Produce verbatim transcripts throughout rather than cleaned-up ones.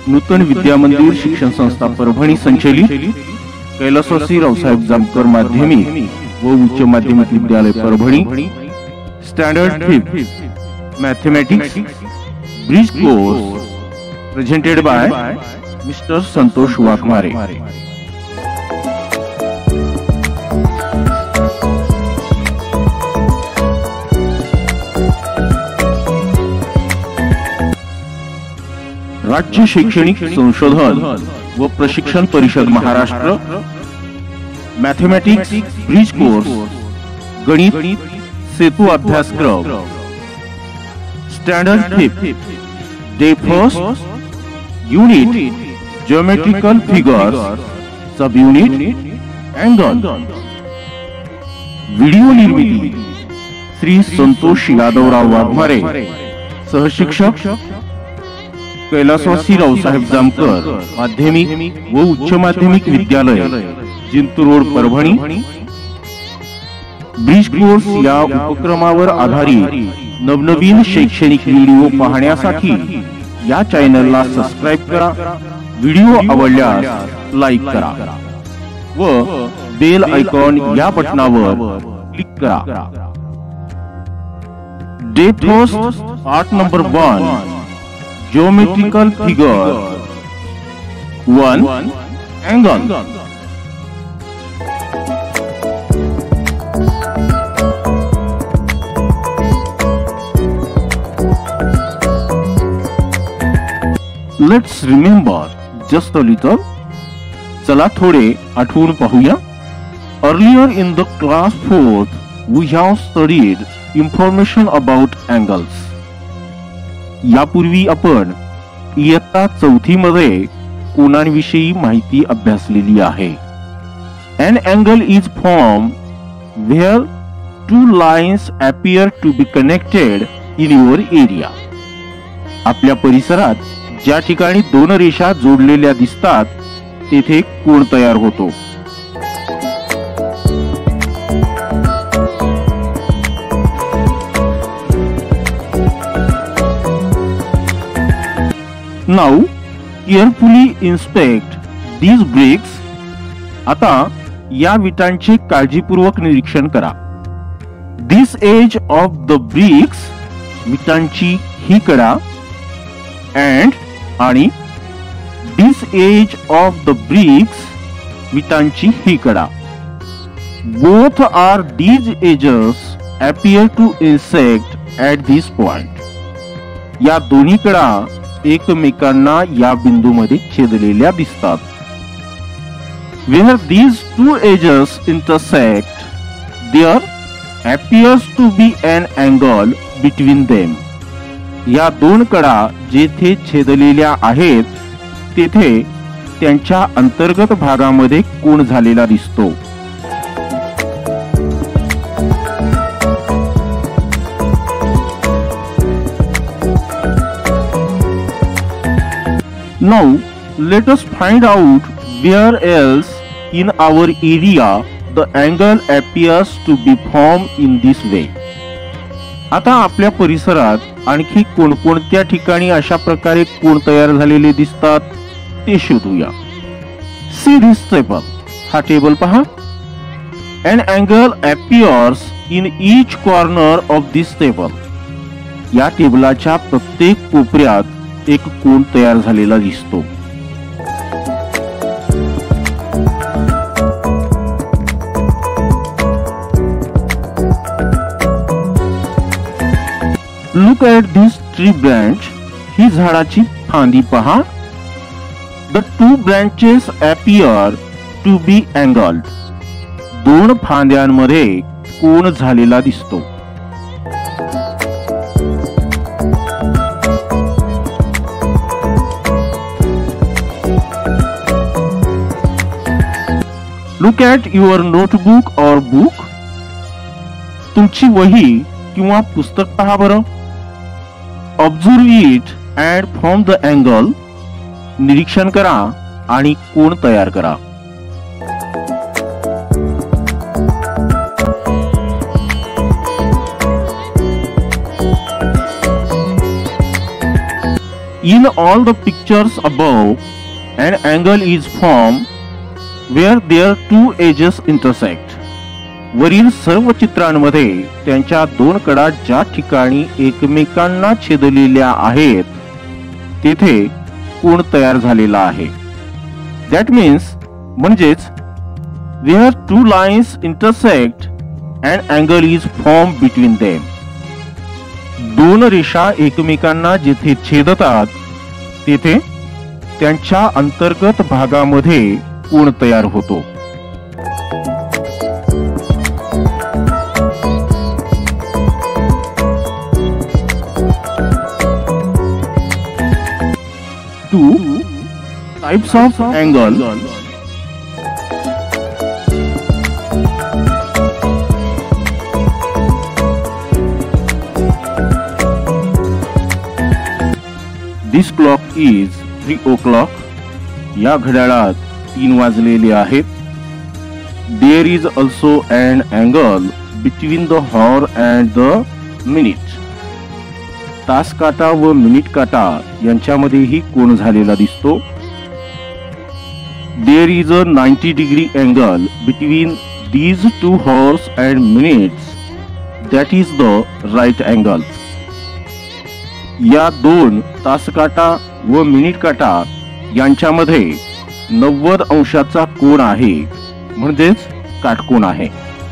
नूतन विद्या मंदिर शिक्षण संस्था परभणी संचलित कैलासवासी रावसाहेब जामकर माध्यमिक व उच्च माध्यमिक विद्यालय Parbhani standard fifth mathematics bridge course presented by mister Santosh Waghmare. राज्य शैक्षणिक संशोधन व प्रशिक्षण परिषद महाराष्ट्र मैथमेटिक्स ब्रिज कोर्स गणित सेतु अभ्यासक्रम standard fifth day first unit geometrical figures sub unit angle video निर्मिती श्री संतोष यादवराव वाघमारे सहशिक्षक कैलासवासी रावसाहेब जामकर माध्यमिक व उच्च माध्यमिक विद्यालय Jintur road Parbhani. Bridge course या उपक्रमावर आधारित नवनवीन शैक्षणिक व्हिडिओ पाहण्यासाठी या चॅनलला सबस्क्राइब करा, व्हिडिओ आवडल्यास लाईक करा व बेल आयकॉन या बटनावर क्लिक करा। Day first part number one Geometrical figure one angle let's remember just a little चला थोडे आठवून पाहूया। Earlier in the class fourth we have studied information about angles। यापूर्वी आपण इयत्ता चौथी मध्ये कोनांविषयी माहिती अभ्यासलेली आहे। An angle is formed where two lines appear to be connected in your area। आपल्या परिसरात ज्या ठिकाणी दोन रेषा जोडलेल्या दिसतात तेथे कोन तयार होतो। Now carefully inspect these bricks। आता या विटांचे काळजीपूर्वक निरीक्षण करा। This edge of the bricks विटांची ही कडा and आणि this edge of the bricks विटांची ही कडा both are these edges appear to intersect at this point। या दोन्ही कडा एकमेकांना या बिंदूमध्ये छेदलेल्या दिसतात। Where these two edges intersect there appears to be an angle between them। या दोन कडा जेथे छेदलेल्या आहेत तेथे त्यांच्या अंतर्गत भागामध्ये कोन झालेला दिसतो। Now let us find out where else in our area the angle appears to be formed in this way। आता आपल्या परिसरात आणखी कोणकोणत्या ठिकाणी अशा प्रकारे कोन तयार झालेले दिसतात ते शोधूया। See this table। हा टेबल पहा। An angle appears in each corner of this table। या टेबलाच्या प्रत्येक कोपऱ्यात एक कोन तयार झालेला दिसतो। Look at this tree branch। ही झाडाची फांदी पहा। The two branches appear to be angled। दोन फांद्यांमध्ये कोन झालेला दिसतो। Look at your notebook or book। तुमची वही किंवा पुस्तक पहा बरं। Observe it and form the angle। निरीक्षण करा आणि कोन तयार करा। In all the pictures above, an angle is formed where their two edges intersect. वरील सर्व चित्रांमध्ये त्यांच्या दोन कडा ज्या ठिकाणी एकमेकांना छेदलेल्या आहेत तेथे कोन तयार झालेला आहे. That means म्हणजेच where two lines intersect, an angle is formed between them. दोन रेषा एकमेकांना जिथे छेदतात तेथे त्यांच्या अंतर्गत भागामध्ये कोन तयार होतो. Two types of angle. This clock is three o'clock. या घड्याळात तीन वाजलेले आहेत. There is also an angle between the hour and the minute. तास काटा व मिनिट काटा यांच्यामध्येही कोन झालेला दिसतो. There is a ninety degree angle between these two hours and minutes. That is the right angle. या दोन तास काटा व मिनिट काटा यांच्यामध्ये नव्वद अंशाचा कोन आहे, म्हणजेच काटकोन आहे.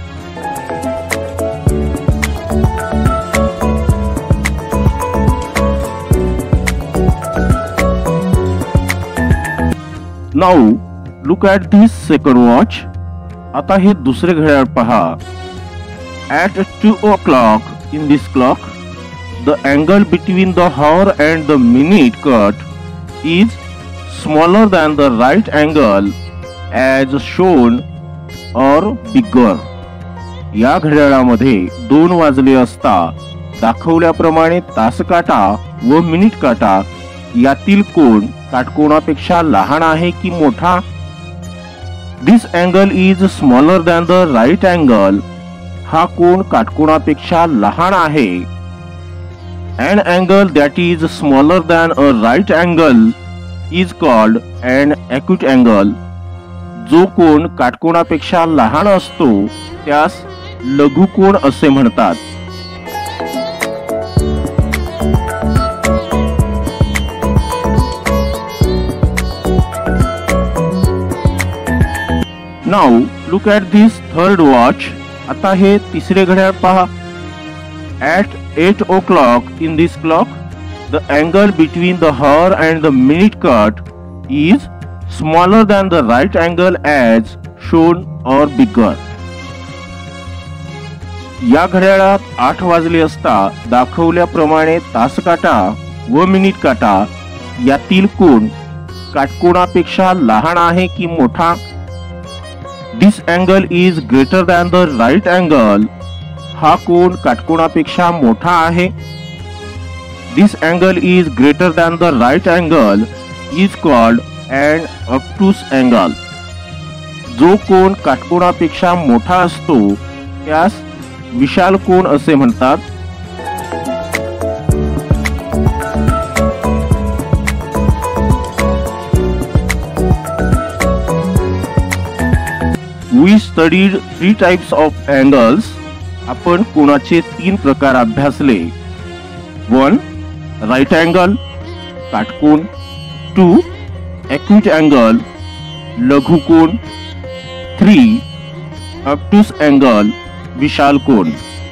Now look at this second watch. आता हे दुसरे घड्याळ पहा. At two o'clock in this clock, the angle between the hour and the minute cut is smaller than the right angle as shown or bigger. या घड्याळामध्ये दोन वाजले असता दाखवल्याप्रमाणे तास काटा व मिनिट काटा यातील कोन काटकोनापेक्षा लहान आहे की मोठा? This angle is smaller than the right angle. हा कोन काटकोनापेक्षा लहान आहे. An angle that is smaller than a right angle is called an acute angle. जो कोन काटकोनापेक्षा लहान असतो त्यास लघुकोन असे म्हणतात. Now look at this third watch. आता हे तिसरे घड्याळ पहा. At eight o'clock in this clock, the angle between the hour and the minute cut is smaller than the right angle as shown or bigger. या घड्याळात आठ वाजले असता दाखवल्याप्रमाणे तास काटा व मिनिट काटा यातील कोन काटकोनापेक्षा लहान आहे की मोठा? This angle is greater than the right angle. हा कोन काटकोनापेक्षा मोठा आहे. This angle is greater than the right angle is called an obtuse angle. जो कोन काटकोनापेक्षा मोठा असतो त्यास विशाल कोन असे म्हणतात. We studied three types of angles. आपण कोनाचे तीन प्रकार अभ्यासले. One, right angle, काटकोन. Two, acute angle, लघुकोन. Three, obtuse angle, Vishal cone.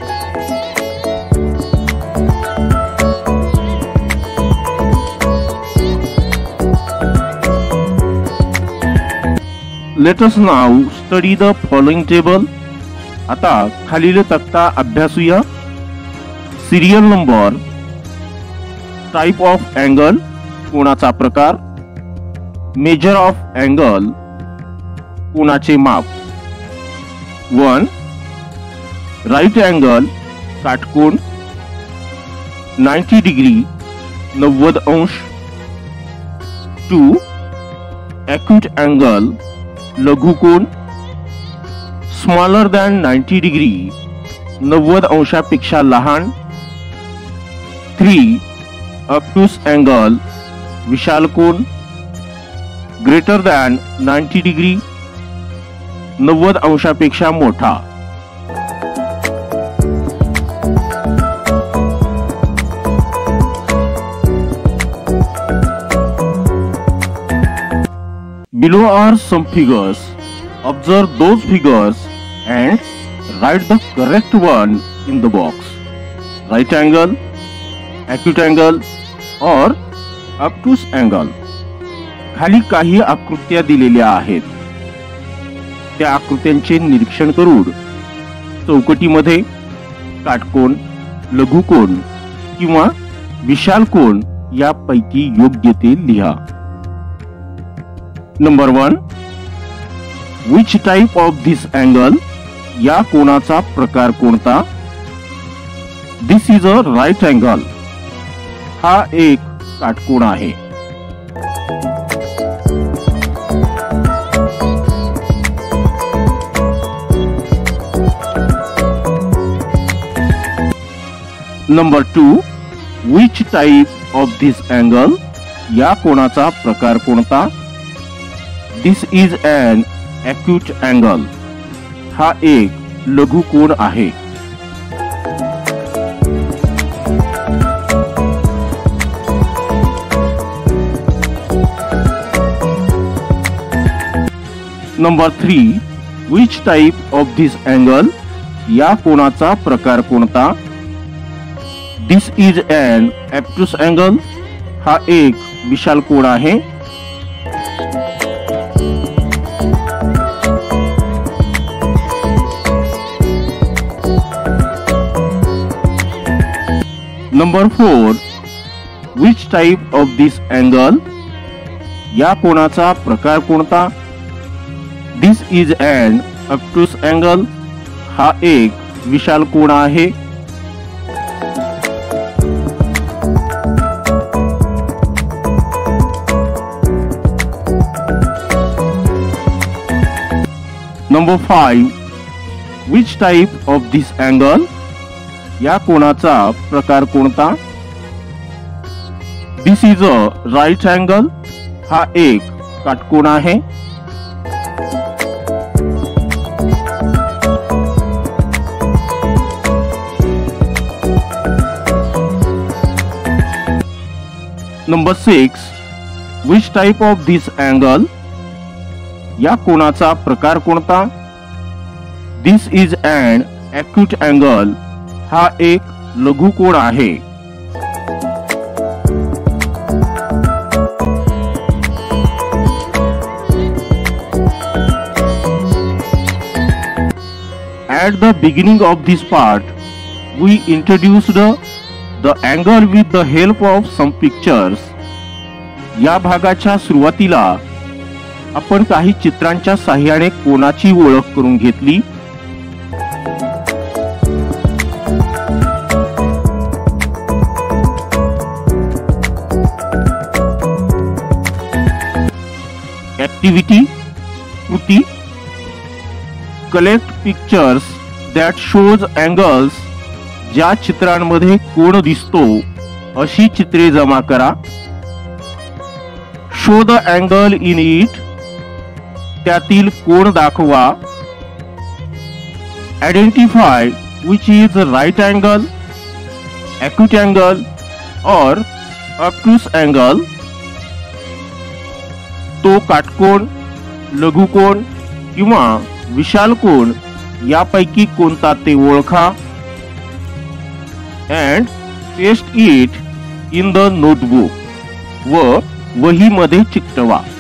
Let us now study the following table. आता खालील तक्ता अभ्यासूया. Serial number, type of angle, कोनाचा प्रकार. मेजर ऑफ अँगल, कोनाचे माप. वन, राइट अँगल, काटकोन. नाइंटी डिग्री, नव्वद अंश. टू, एक्यूट अँगल, लघुकोन. स्मॉलर दॅन नाइंटी डिग्री, नव्वद अंशापेक्षा लहान. थ्री, ऑब्ट्यूस अँगल, विशाल कोन, ग्रेटर दॅन नाइंटी डिग्री, नव्वद अंशापेक्षा मोठा. Below are some figures. Observe those figures and write the correct one in the box. Right angle, acute angle or obtuse angle. खाली काही आकृत्या दिलेल्या आहेत. त्या आकृत्यांचे निरीक्षण करून चौकटीमध्ये काटकोन, लघुकोन किंवा विशाल कोन यापैकी योग्य ते लिहा. Number one, which type of this angle, या कोनाचा प्रकार कोणता? This is a right angle, हा एक काटकोन आहे. Number two, which type of this angle, या कोनाचा प्रकार कोणता? This is an acute angle, हा एक लघु कोन आहे. Number three, which type of this angle, या कोनाचा प्रकार कोणता? This is an obtuse angle, हा एक विशाल कोन आहे. Number four, which type of this angle, या कोनाचा प्रकार कोणता? This is an obtuse angle, हा एक विशाल कोन आहे. Number five, which type of this angle, या कोनाचा प्रकार कोणता? This is a right angle, हा एक काटकोन आहे. Number six, which type of this angle, या कोनाचा प्रकार कोणता? This is an acute angle, हा एक लघु कोन आहे. At the beginning of this part, we introduced the angle with the help of some pictures. या भागाच्या सुरुवातीला आपण काही चित्रांच्या सहाय्याने कोनाची ओळख करून घेतली. Activity, कृती, collect pictures that shows angles, ज्या चित्रांमध्ये कोन दिसतो अशी चित्रे जमा करा. Show the angle in it, त्यातील कोन दाखवा. Identify which is the right angle, acute angle or obtuse angle. तो काटकोन, लघुकोन किंवा विशाल कोन यापैकी कोणता ते ओळखा. and paste it in the notebook, व वहीमध्ये चिकटवा.